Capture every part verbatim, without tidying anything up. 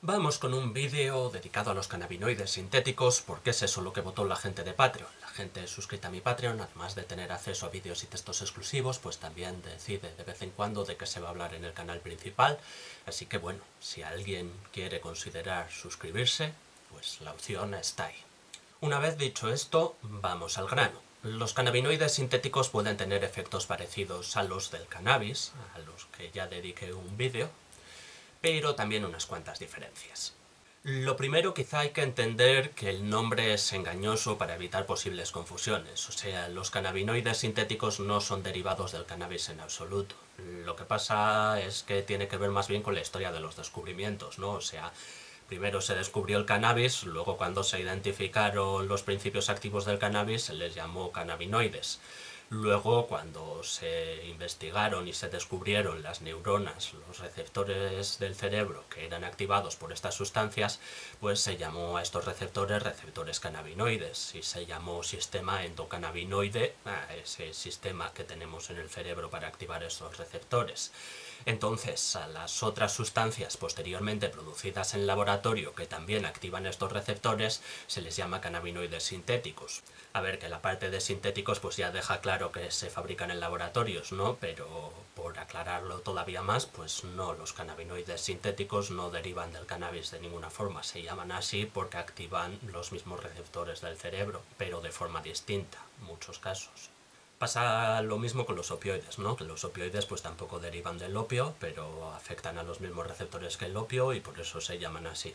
Vamos con un vídeo dedicado a los cannabinoides sintéticos, porque es eso lo que votó la gente de Patreon. La gente suscrita a mi Patreon, además de tener acceso a vídeos y textos exclusivos, pues también decide de vez en cuando de qué se va a hablar en el canal principal. Así que bueno, si alguien quiere considerar suscribirse, pues la opción está ahí. Una vez dicho esto, vamos al grano. Los cannabinoides sintéticos pueden tener efectos parecidos a los del cannabis, a los que ya dediqué un vídeo, pero también unas cuantas diferencias. Lo primero, quizá hay que entender que el nombre es engañoso para evitar posibles confusiones. O sea, los cannabinoides sintéticos no son derivados del cannabis en absoluto. Lo que pasa es que tiene que ver más bien con la historia de los descubrimientos, ¿no? O sea, primero se descubrió el cannabis, luego cuando se identificaron los principios activos del cannabis se les llamó cannabinoides. Luego, cuando se investigaron y se descubrieron las neuronas, los receptores del cerebro que eran activados por estas sustancias, pues se llamó a estos receptores receptores cannabinoides y se llamó sistema endocannabinoide a ese sistema que tenemos en el cerebro para activar estos receptores. Entonces, a las otras sustancias posteriormente producidas en laboratorio que también activan estos receptores se les llama cannabinoides sintéticos. A ver, que la parte de sintéticos pues ya deja claro que se fabrican en laboratorios, ¿no? Pero por aclararlo todavía más, pues no, los cannabinoides sintéticos no derivan del cannabis de ninguna forma. Se llaman así porque activan los mismos receptores del cerebro, pero de forma distinta, en muchos casos. Pasa lo mismo con los opioides, ¿no? Que los opioides pues tampoco derivan del opio, pero afectan a los mismos receptores que el opio y por eso se llaman así.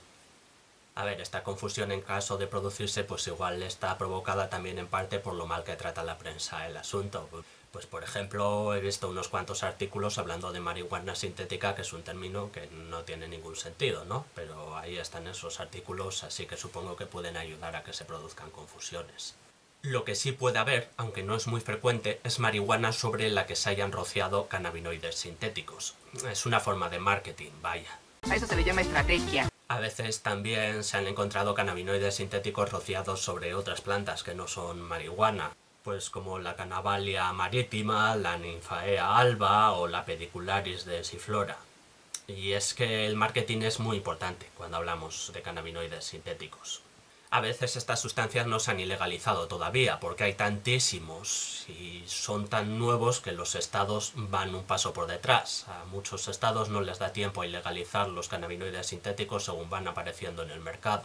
A ver, esta confusión en caso de producirse pues igual está provocada también en parte por lo mal que trata la prensa el asunto. Pues por ejemplo he visto unos cuantos artículos hablando de marihuana sintética, que es un término que no tiene ningún sentido, ¿no? Pero ahí están esos artículos, así que supongo que pueden ayudar a que se produzcan confusiones. Lo que sí puede haber, aunque no es muy frecuente, es marihuana sobre la que se hayan rociado cannabinoides sintéticos. Es una forma de marketing, vaya. A eso se le llama estrategia. A veces también se han encontrado cannabinoides sintéticos rociados sobre otras plantas que no son marihuana, pues como la Cannabalia marítima, la Nymphaea alba o la Pedicularis de Siflora. Y es que el marketing es muy importante cuando hablamos de cannabinoides sintéticos. A veces estas sustancias no se han ilegalizado todavía, porque hay tantísimos y son tan nuevos que los estados van un paso por detrás. A muchos estados no les da tiempo a ilegalizar los cannabinoides sintéticos según van apareciendo en el mercado.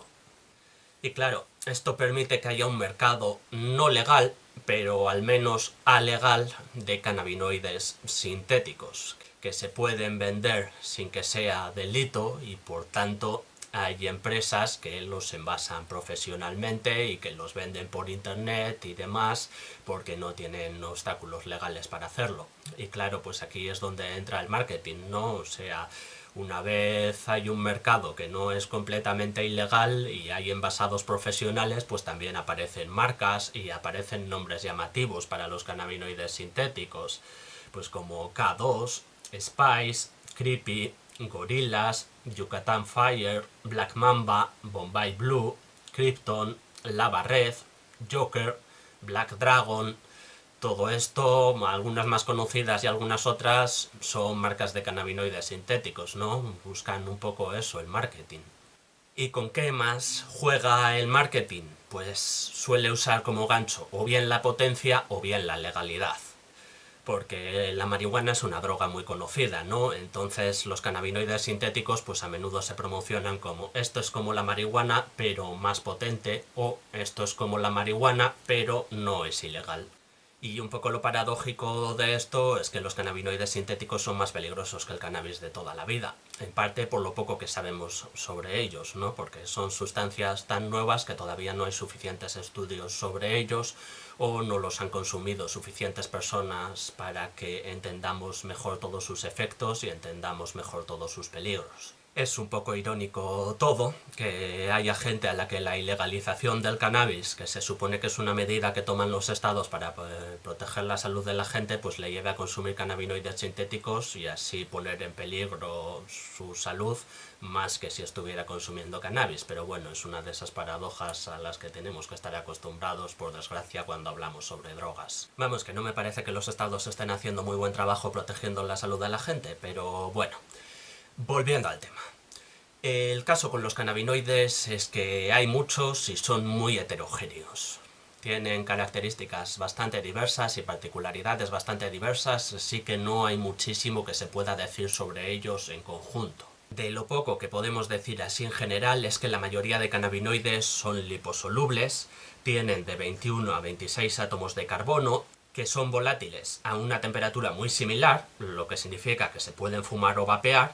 Y claro, esto permite que haya un mercado no legal, pero al menos alegal, de cannabinoides sintéticos, que se pueden vender sin que sea delito y por tanto hay empresas que los envasan profesionalmente y que los venden por internet y demás porque no tienen obstáculos legales para hacerlo. Y claro, pues aquí es donde entra el marketing, ¿no? O sea, una vez hay un mercado que no es completamente ilegal y hay envasados profesionales, pues también aparecen marcas y aparecen nombres llamativos para los cannabinoides sintéticos, pues como K dos, Spice, Creepy, Gorillaz, Yucatán Fire, Black Mamba, Bombay Blue, Krypton, Lava Red, Joker, Black Dragon. Todo esto, algunas más conocidas y algunas otras, son marcas de cannabinoides sintéticos, ¿no? Buscan un poco eso, el marketing. ¿Y con qué más juega el marketing? Pues suele usar como gancho o bien la potencia o bien la legalidad. Porque la marihuana es una droga muy conocida, ¿no? Entonces los cannabinoides sintéticos pues a menudo se promocionan como esto es como la marihuana pero más potente, o esto es como la marihuana pero no es ilegal. Y un poco lo paradójico de esto es que los cannabinoides sintéticos son más peligrosos que el cannabis de toda la vida, en parte por lo poco que sabemos sobre ellos, ¿no? Porque son sustancias tan nuevas que todavía no hay suficientes estudios sobre ellos o no los han consumido suficientes personas para que entendamos mejor todos sus efectos y entendamos mejor todos sus peligros. Es un poco irónico todo, que haya gente a la que la ilegalización del cannabis, que se supone que es una medida que toman los estados para eh, proteger la salud de la gente, pues le lleve a consumir cannabinoides sintéticos y así poner en peligro su salud más que si estuviera consumiendo cannabis. Pero bueno, es una de esas paradojas a las que tenemos que estar acostumbrados, por desgracia, cuando hablamos sobre drogas. Vamos, que no me parece que los estados estén haciendo muy buen trabajo protegiendo la salud de la gente, pero bueno. Volviendo al tema. El caso con los cannabinoides es que hay muchos y son muy heterogéneos. Tienen características bastante diversas y particularidades bastante diversas, así que no hay muchísimo que se pueda decir sobre ellos en conjunto. De lo poco que podemos decir así en general es que la mayoría de cannabinoides son liposolubles, tienen de veintiuno a veintiséis átomos de carbono, que son volátiles a una temperatura muy similar, lo que significa que se pueden fumar o vapear,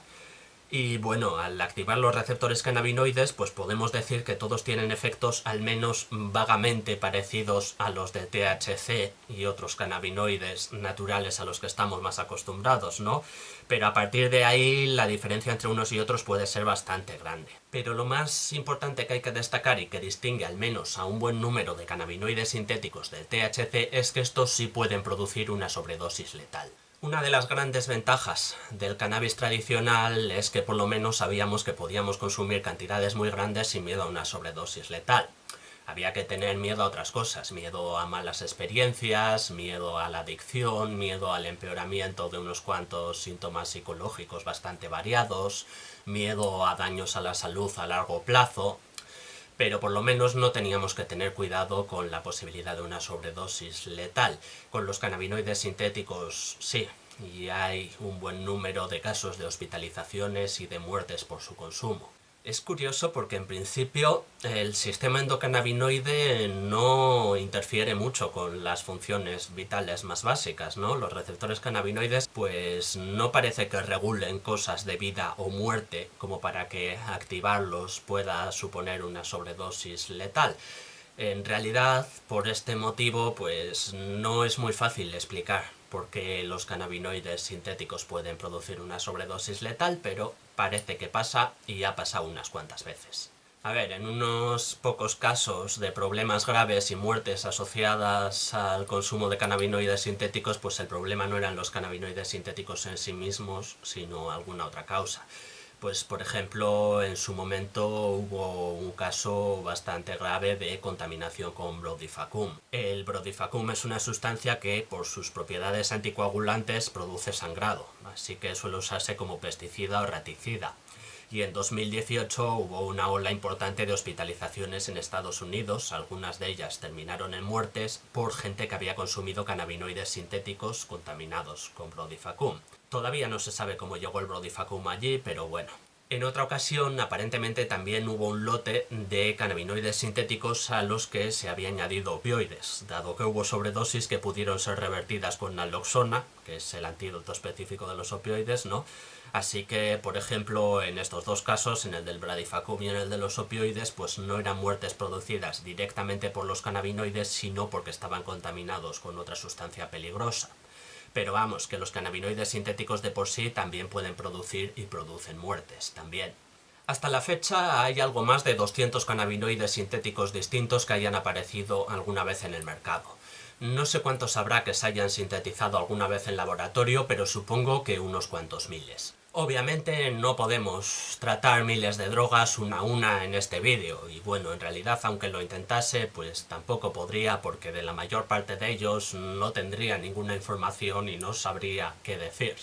y bueno, al activar los receptores cannabinoides, pues podemos decir que todos tienen efectos al menos vagamente parecidos a los del T H C y otros cannabinoides naturales a los que estamos más acostumbrados, ¿no? Pero a partir de ahí la diferencia entre unos y otros puede ser bastante grande. Pero lo más importante que hay que destacar y que distingue al menos a un buen número de cannabinoides sintéticos del T H C es que estos sí pueden producir una sobredosis letal. Una de las grandes ventajas del cannabis tradicional es que por lo menos sabíamos que podíamos consumir cantidades muy grandes sin miedo a una sobredosis letal. Había que tener miedo a otras cosas, miedo a malas experiencias, miedo a la adicción, miedo al empeoramiento de unos cuantos síntomas psicológicos bastante variados, miedo a daños a la salud a largo plazo, pero por lo menos no teníamos que tener cuidado con la posibilidad de una sobredosis letal. Con los cannabinoides sintéticos sí, y hay un buen número de casos de hospitalizaciones y de muertes por su consumo. Es curioso porque en principio el sistema endocannabinoide no interfiere mucho con las funciones vitales más básicas, ¿no? Los receptores cannabinoides pues no parece que regulen cosas de vida o muerte como para que activarlos pueda suponer una sobredosis letal. En realidad, por este motivo, pues no es muy fácil explicar por qué los cannabinoides sintéticos pueden producir una sobredosis letal, pero parece que pasa y ha pasado unas cuantas veces. A ver, en unos pocos casos de problemas graves y muertes asociadas al consumo de cannabinoides sintéticos, pues el problema no eran los cannabinoides sintéticos en sí mismos, sino alguna otra causa. Pues, por ejemplo, en su momento hubo un caso bastante grave de contaminación con Brodifacoum. El Brodifacoum es una sustancia que, por sus propiedades anticoagulantes, produce sangrado, así que suele usarse como pesticida o raticida. Y en dos mil dieciocho hubo una ola importante de hospitalizaciones en Estados Unidos, algunas de ellas terminaron en muertes por gente que había consumido cannabinoides sintéticos contaminados con Brodifacoum. Todavía no se sabe cómo llegó el Brodifacoum allí, pero bueno. En otra ocasión, aparentemente también hubo un lote de cannabinoides sintéticos a los que se había añadido opioides, dado que hubo sobredosis que pudieron ser revertidas con naloxona, que es el antídoto específico de los opioides, ¿no? Así que, por ejemplo, en estos dos casos, en el del Brodifacoum y en el de los opioides, pues no eran muertes producidas directamente por los cannabinoides, sino porque estaban contaminados con otra sustancia peligrosa. Pero vamos, que los cannabinoides sintéticos de por sí también pueden producir y producen muertes también. Hasta la fecha hay algo más de doscientos cannabinoides sintéticos distintos que hayan aparecido alguna vez en el mercado. No sé cuántos habrá que se hayan sintetizado alguna vez en laboratorio, pero supongo que unos cuantos miles. Obviamente no podemos tratar miles de drogas una a una en este vídeo, y bueno, en realidad aunque lo intentase, pues tampoco podría porque de la mayor parte de ellos no tendría ninguna información y no sabría qué decir.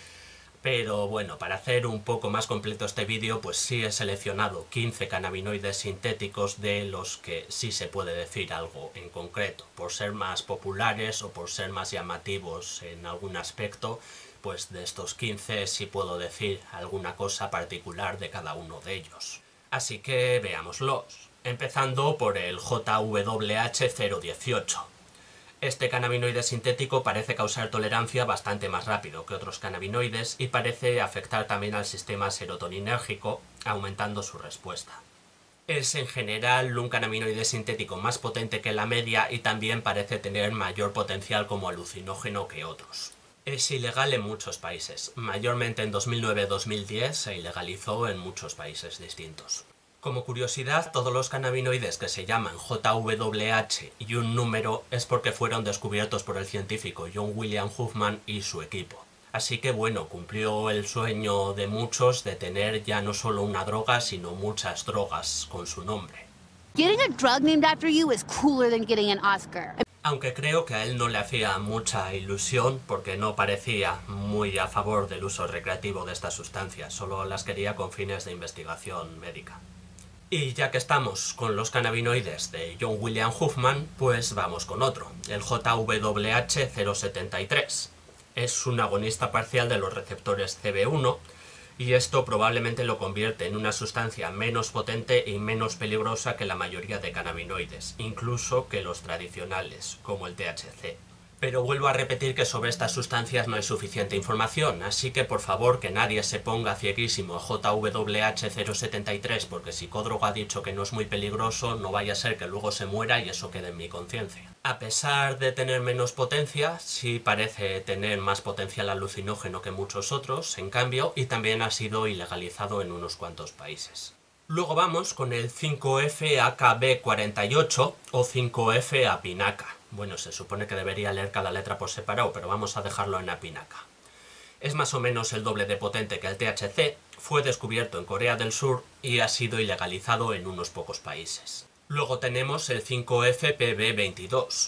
Pero bueno, para hacer un poco más completo este vídeo, pues sí he seleccionado quince cannabinoides sintéticos de los que sí se puede decir algo en concreto. Por ser más populares o por ser más llamativos en algún aspecto, pues de estos quince sí puedo decir alguna cosa particular de cada uno de ellos. Así que veámoslos. Empezando por el J W H cero dieciocho. Este cannabinoide sintético parece causar tolerancia bastante más rápido que otros cannabinoides y parece afectar también al sistema serotoninérgico, aumentando su respuesta. Es en general un cannabinoide sintético más potente que la media y también parece tener mayor potencial como alucinógeno que otros. Es ilegal en muchos países, mayormente en dos mil nueve a dos mil diez se ilegalizó en muchos países distintos. Como curiosidad, todos los cannabinoides que se llaman J W H y un número es porque fueron descubiertos por el científico John William Huffman y su equipo. Así que bueno, cumplió el sueño de muchos de tener ya no solo una droga, sino muchas drogas con su nombre. Getting a drug named after you is cooler than getting an Oscar. aunque creo que a él no le hacía mucha ilusión porque no parecía muy a favor del uso recreativo de estas sustancias, solo las quería con fines de investigación médica. Y ya que estamos con los cannabinoides de John William Huffman, pues vamos con otro, el J W H cero setenta y tres. Es un agonista parcial de los receptores C B uno, y esto probablemente lo convierte en una sustancia menos potente y menos peligrosa que la mayoría de cannabinoides, incluso que los tradicionales, como el T H C. Pero vuelvo a repetir que sobre estas sustancias no hay suficiente información, así que por favor que nadie se ponga cieguísimo a J W H cero setenta y tres porque Psicódrogo ha dicho que no es muy peligroso, no vaya a ser que luego se muera y eso quede en mi conciencia. A pesar de tener menos potencia, sí parece tener más potencial alucinógeno que muchos otros, en cambio, y también ha sido ilegalizado en unos cuantos países. Luego vamos con el cinco F A K B cuarenta y ocho o cinco F Apinaca. Bueno, se supone que debería leer cada letra por separado, pero vamos a dejarlo en Apinaca. Es más o menos el doble de potente que el T H C, fue descubierto en Corea del Sur y ha sido ilegalizado en unos pocos países. Luego tenemos el cinco F P B veintidós.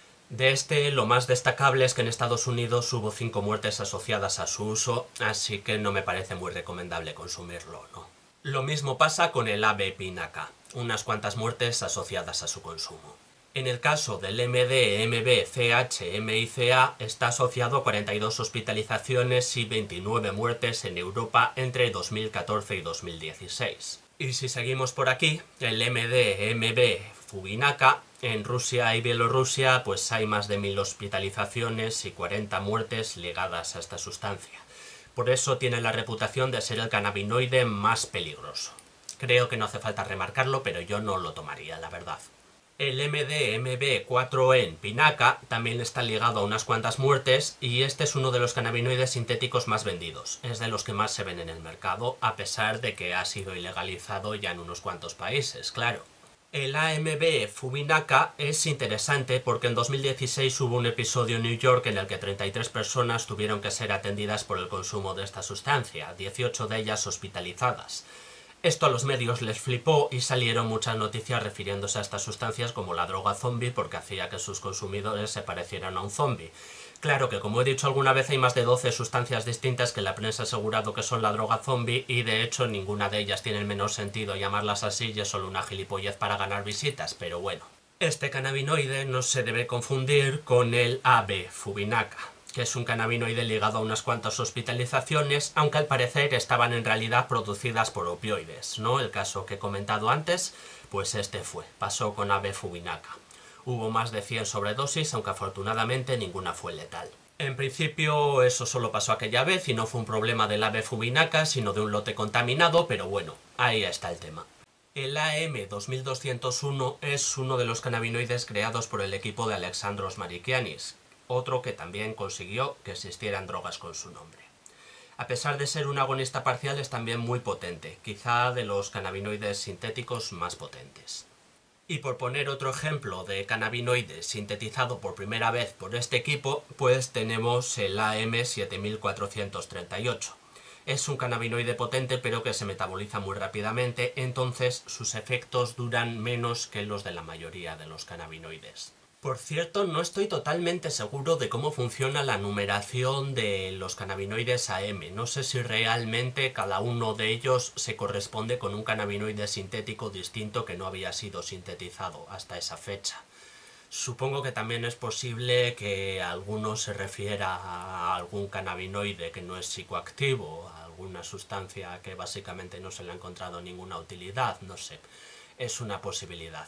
De este, lo más destacable es que en Estados Unidos hubo cinco muertes asociadas a su uso, así que no me parece muy recomendable consumirlo, ¿no? Lo mismo pasa con el A B Pinaca, unas cuantas muertes asociadas a su consumo. En el caso del M D M B C H M I C A está asociado a cuarenta y dos hospitalizaciones y veintinueve muertes en Europa entre dos mil catorce y dos mil dieciséis. Y si seguimos por aquí, el M D M B Fubinaca, en Rusia y Bielorrusia pues hay más de mil hospitalizaciones y cuarenta muertes ligadas a esta sustancia. Por eso tiene la reputación de ser el cannabinoide más peligroso. Creo que no hace falta remarcarlo, pero yo no lo tomaría, la verdad. El M D M B cuatro en Pinaca también está ligado a unas cuantas muertes y este es uno de los cannabinoides sintéticos más vendidos. Es de los que más se ven en el mercado, a pesar de que ha sido ilegalizado ya en unos cuantos países, claro. El A M B Fubinaca es interesante porque en dos mil dieciséis hubo un episodio en New York en el que treinta y tres personas tuvieron que ser atendidas por el consumo de esta sustancia, dieciocho de ellas hospitalizadas. Esto a los medios les flipó y salieron muchas noticias refiriéndose a estas sustancias como la droga zombie porque hacía que sus consumidores se parecieran a un zombie. Claro que, como he dicho alguna vez, hay más de doce sustancias distintas que la prensa ha asegurado que son la droga zombie y de hecho ninguna de ellas tiene el menor sentido llamarlas así y es solo una gilipollez para ganar visitas, pero bueno. Este cannabinoide no se debe confundir con el A B Fubinaca, que es un cannabinoide ligado a unas cuantas hospitalizaciones, aunque al parecer estaban en realidad producidas por opioides, ¿no? El caso que he comentado antes, pues este fue, pasó con A B Fubinaca. Hubo más de cien sobredosis, aunque afortunadamente ninguna fue letal. En principio eso solo pasó aquella vez y no fue un problema del A B Fubinaca, sino de un lote contaminado, pero bueno, ahí está el tema. El A M dos mil doscientos uno es uno de los cannabinoides creados por el equipo de Alexandros Marikianis, otro que también consiguió que existieran drogas con su nombre. A pesar de ser un agonista parcial es también muy potente, quizá de los cannabinoides sintéticos más potentes. Y por poner otro ejemplo de cannabinoide sintetizado por primera vez por este equipo, pues tenemos el A M siete mil cuatrocientos treinta y ocho. Es un cannabinoide potente pero que se metaboliza muy rápidamente, entonces sus efectos duran menos que los de la mayoría de los cannabinoides. Por cierto, no estoy totalmente seguro de cómo funciona la numeración de los cannabinoides A M. No sé si realmente cada uno de ellos se corresponde con un cannabinoide sintético distinto que no había sido sintetizado hasta esa fecha. Supongo que también es posible que alguno se refiera a algún cannabinoide que no es psicoactivo, a alguna sustancia que básicamente no se le ha encontrado ninguna utilidad, no sé. Es una posibilidad.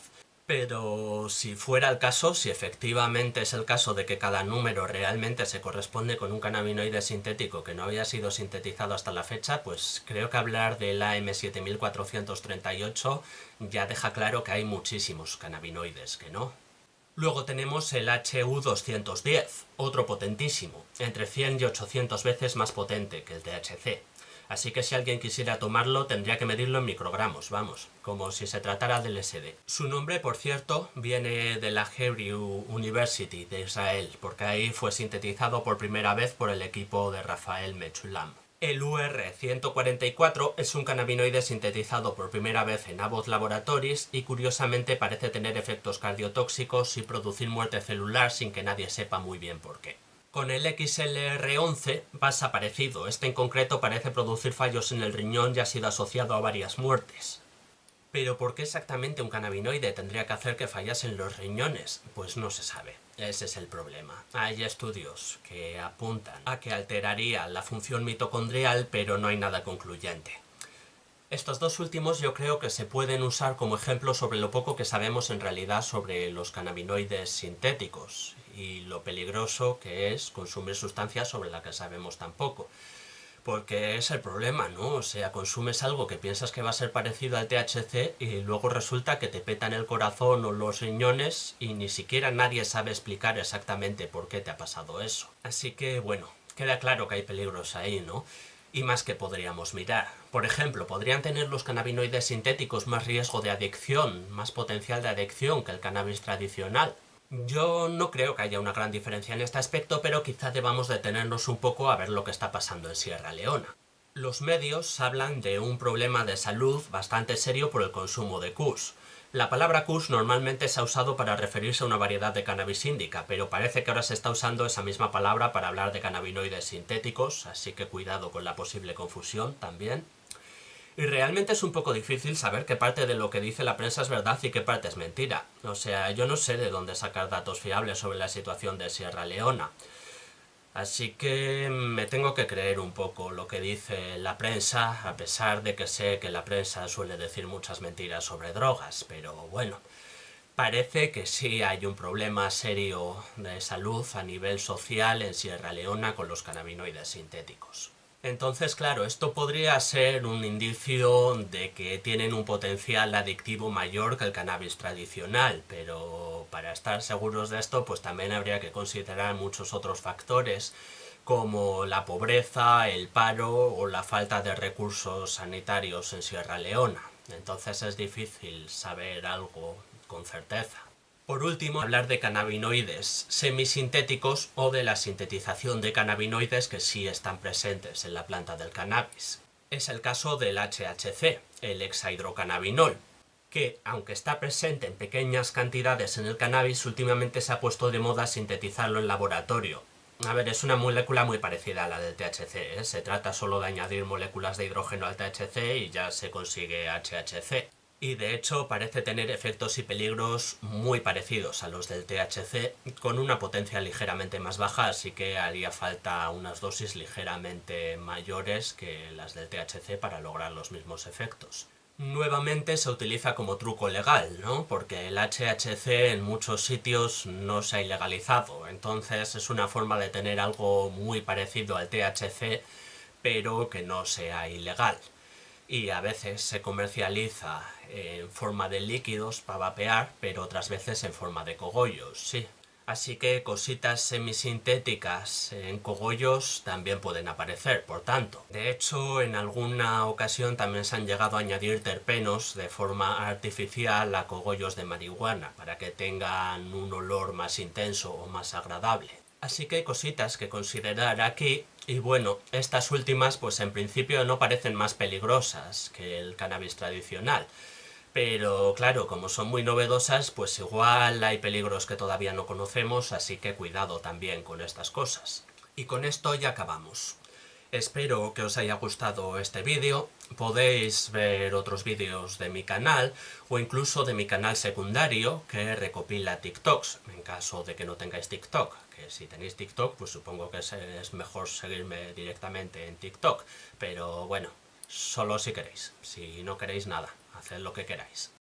Pero si fuera el caso, si efectivamente es el caso de que cada número realmente se corresponde con un cannabinoide sintético que no había sido sintetizado hasta la fecha, pues creo que hablar del A M siete mil cuatrocientos treinta y ocho ya deja claro que hay muchísimos cannabinoides que no. Luego tenemos el H U doscientos diez, otro potentísimo, entre cien y ochocientas veces más potente que el T H C. Así que si alguien quisiera tomarlo tendría que medirlo en microgramos, vamos, como si se tratara del L S D. Su nombre, por cierto, viene de la Hebrew University de Israel, porque ahí fue sintetizado por primera vez por el equipo de Rafael Mechulam. El U R ciento cuarenta y cuatro es un cannabinoide sintetizado por primera vez en Abbott Laboratories y curiosamente parece tener efectos cardiotóxicos y producir muerte celular sin que nadie sepa muy bien por qué. Con el X L R once pasa parecido, este en concreto parece producir fallos en el riñón y ha sido asociado a varias muertes. ¿Pero por qué exactamente un cannabinoide tendría que hacer que fallasen los riñones? Pues no se sabe. Ese es el problema. Hay estudios que apuntan a que alteraría la función mitocondrial, pero no hay nada concluyente. Estos dos últimos yo creo que se pueden usar como ejemplo sobre lo poco que sabemos en realidad sobre los cannabinoides sintéticos y lo peligroso que es consumir sustancias sobre las que sabemos tan poco. Porque es el problema, ¿no? O sea, consumes algo que piensas que va a ser parecido al T H C y luego resulta que te petan el corazón o los riñones y ni siquiera nadie sabe explicar exactamente por qué te ha pasado eso. Así que, bueno, queda claro que hay peligros ahí, ¿no? Y más que podríamos mirar. Por ejemplo, ¿podrían tener los cannabinoides sintéticos más riesgo de adicción, más potencial de adicción que el cannabis tradicional? Yo no creo que haya una gran diferencia en este aspecto, pero quizá debamos detenernos un poco a ver lo que está pasando en Sierra Leona. Los medios hablan de un problema de salud bastante serio por el consumo de kush. La palabra kush normalmente se ha usado para referirse a una variedad de cannabis índica, pero parece que ahora se está usando esa misma palabra para hablar de cannabinoides sintéticos, así que cuidado con la posible confusión también. Y realmente es un poco difícil saber qué parte de lo que dice la prensa es verdad y qué parte es mentira. O sea, yo no sé de dónde sacar datos fiables sobre la situación de Sierra Leona. Así que me tengo que creer un poco lo que dice la prensa, a pesar de que sé que la prensa suele decir muchas mentiras sobre drogas, pero bueno, parece que sí hay un problema serio de salud a nivel social en Sierra Leona con los cannabinoides sintéticos. Entonces, claro, esto podría ser un indicio de que tienen un potencial adictivo mayor que el cannabis tradicional, pero para estar seguros de esto, pues también habría que considerar muchos otros factores, como la pobreza, el paro o la falta de recursos sanitarios en Sierra Leona. Entonces es difícil saber algo con certeza. Por último, hablar de cannabinoides semisintéticos o de la sintetización de cannabinoides que sí están presentes en la planta del cannabis. Es el caso del H H C, el hexahidrocannabinol, que, aunque está presente en pequeñas cantidades en el cannabis, últimamente se ha puesto de moda sintetizarlo en laboratorio. A ver, es una molécula muy parecida a la del T H C, ¿eh? Se trata solo de añadir moléculas de hidrógeno al T H C y ya se consigue H H C. Y de hecho parece tener efectos y peligros muy parecidos a los del T H C, con una potencia ligeramente más baja, así que haría falta unas dosis ligeramente mayores que las del T H C para lograr los mismos efectos. Nuevamente se utiliza como truco legal, ¿no? Porque el H H C en muchos sitios no se ha ilegalizado, entonces es una forma de tener algo muy parecido al T H C, pero que no sea ilegal. Y a veces se comercializa en forma de líquidos para vapear, pero otras veces en forma de cogollos, sí. Así que cositas semisintéticas en cogollos también pueden aparecer, por tanto. De hecho, en alguna ocasión también se han llegado a añadir terpenos de forma artificial a cogollos de marihuana, para que tengan un olor más intenso o más agradable. Así que hay cositas que considerar aquí, y bueno, estas últimas pues en principio no parecen más peligrosas que el cannabis tradicional. Pero claro, como son muy novedosas, pues igual hay peligros que todavía no conocemos, así que cuidado también con estas cosas. Y con esto ya acabamos. Espero que os haya gustado este vídeo, podéis ver otros vídeos de mi canal o incluso de mi canal secundario que recopila TikToks, en caso de que no tengáis TikTok, que si tenéis TikTok pues supongo que es mejor seguirme directamente en TikTok, pero bueno, solo si queréis, si no queréis nada, haced lo que queráis.